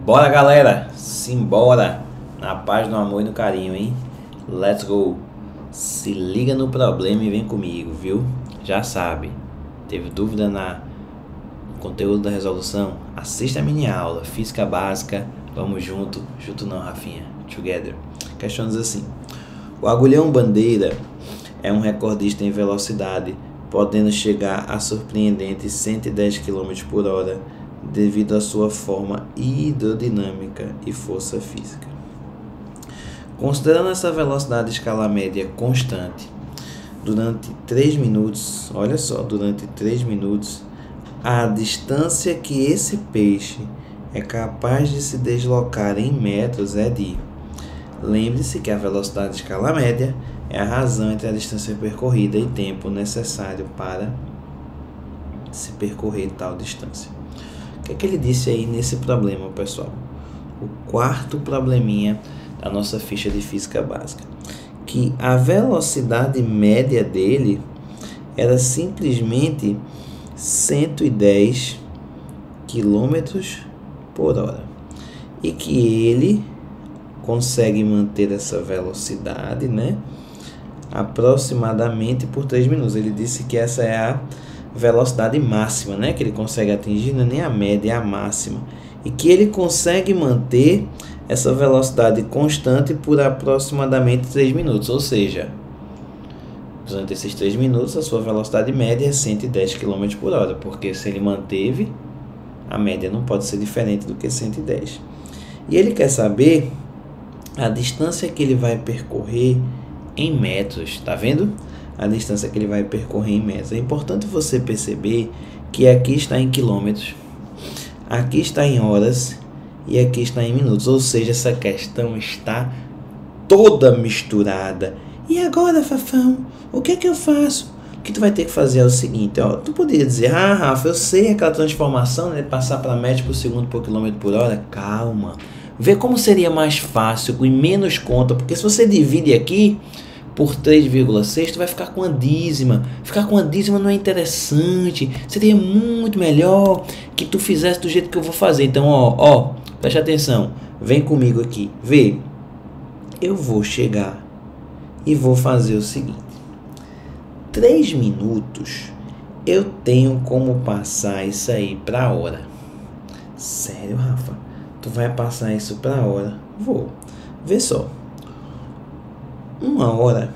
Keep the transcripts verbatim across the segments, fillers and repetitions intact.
Bora, galera, simbora, na paz, no amor e no carinho, hein? Let's go. Se liga no problema e vem comigo, viu? Já sabe, teve dúvida na no conteúdo da resolução? Assista a mini aula, física básica, vamos junto, junto não, Rafinha, together. Questões assim: o agulhão bandeira é um recordista em velocidade, podendo chegar a surpreendentes cento e dez quilômetros por hora, devido à sua forma hidrodinâmica e força física. Considerando essa velocidade de escala média constante durante três minutos, olha só, durante três minutos, a distância que esse peixe é capaz de se deslocar em metros é de... Lembre-se que a velocidade de escala média é a razão entre a distância percorrida e tempo necessário para se percorrer tal distância. O que é que ele disse aí nesse problema, pessoal? O quarto probleminha da nossa ficha de física básica, que a velocidade média dele era simplesmente cento e dez quilômetros por hora e que ele consegue manter essa velocidade, né, aproximadamente por três minutos. Ele disse que essa é a velocidade máxima, né, que ele consegue atingir, não é nem a média, é a máxima, e que ele consegue manter essa velocidade constante por aproximadamente três minutos, ou seja, durante esses três minutos a sua velocidade média é cento e dez quilômetros por hora, porque se ele manteve, a média não pode ser diferente do que cento e dez. E ele quer saber a distância que ele vai percorrer em metros, tá vendo? A distância que ele vai percorrer em metros. É importante você perceber que aqui está em quilômetros, aqui está em horas e aqui está em minutos, ou seja, essa questão está toda misturada. E agora, Fafão, o que é que eu faço? O que tu vai ter que fazer é o seguinte, ó, tu poderia dizer, ah, Rafa, eu sei aquela transformação, né, passar para metros por segundo por quilômetro por hora. Calma, vê como seria mais fácil e menos conta, porque se você divide aqui por três vírgula seis, tu vai ficar com a dízima. Ficar com a dízima não é interessante. Seria muito melhor que tu fizesse do jeito que eu vou fazer. Então, ó, ó, preste atenção. Vem comigo aqui. Vê. Eu vou chegar e vou fazer o seguinte. três minutos eu tenho como passar isso aí para hora. Sério, Rafa? Tu vai passar isso para hora? Vou. Vê só. Uma hora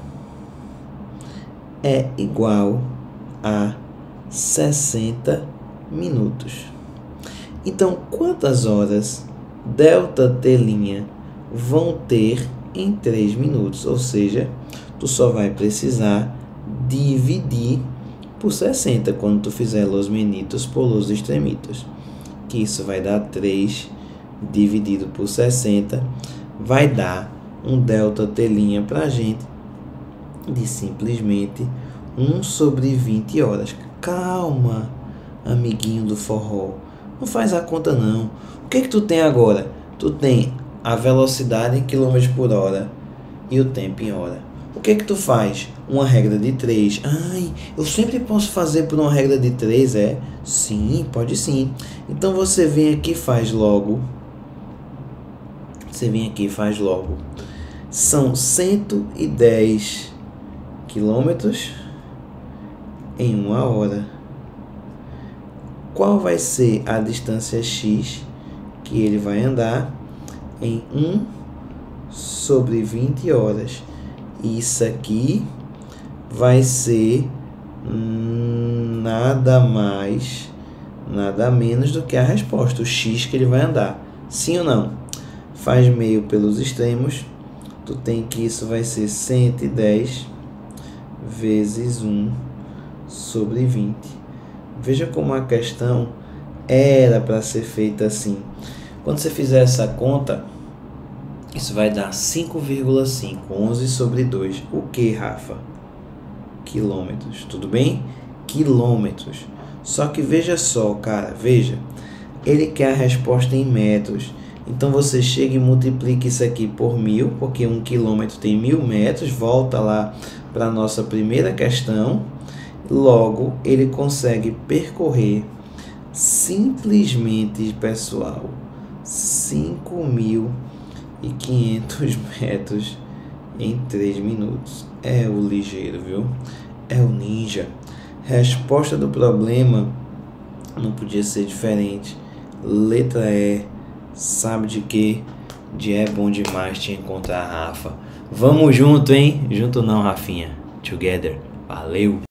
é igual a sessenta minutos. Então, quantas horas delta T' vão ter em três minutos? Ou seja, tu só vai precisar dividir por sessenta quando tu fizer los menitos por los extremitos. Que isso vai dar três dividido por sessenta, vai dar um delta T' para a gente de simplesmente um sobre vinte horas. Calma, amiguinho do forró, não faz a conta não. O que é que tu tem agora? Tu tem a velocidade em quilômetros por hora e o tempo em hora. O que é que tu faz? Uma regra de três. Ai, eu sempre posso fazer por uma regra de três, é? Sim, pode sim. Então você vem aqui e faz logo. Você vem aqui e faz logo. São cento e dez quilômetros em uma hora. Qual vai ser a distância x que ele vai andar em um sobre vinte horas? Isso aqui vai ser nada mais, nada menos do que a resposta, o x que ele vai andar. Sim ou não? Faz meio pelos extremos. Tu tem que isso vai ser cento e dez vezes um sobre vinte. Veja como a questão era para ser feita assim. Quando você fizer essa conta, isso vai dar cinco vírgula cinco, onze sobre dois. O que, Rafa? Quilômetros, tudo bem? Quilômetros. Só que veja só, cara, veja. Ele quer a resposta em metros. Então você chega e multiplica isso aqui por mil, porque um quilômetro tem mil metros, volta lá para a nossa primeira questão. Logo, ele consegue percorrer simplesmente, pessoal, cinco mil e quinhentos metros em três minutos. É o ligeiro, viu? É o ninja. Resposta do problema não podia ser diferente. Letra E. Sabe de quê? De é bom demais te encontrar, Rafa. Vamos junto, hein? Junto não, Rafinha. Together. Valeu!